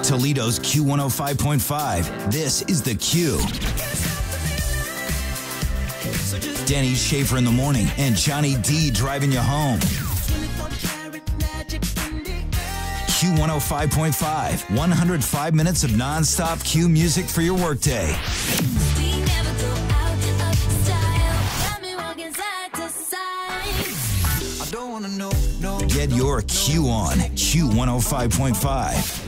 Toledo's Q105.5. This is The Q. Denny Schaefer in the morning and Johnny D driving you home. Q105.5, 105 minutes of non-stop Q music for your workday. Get your Q on Q105.5.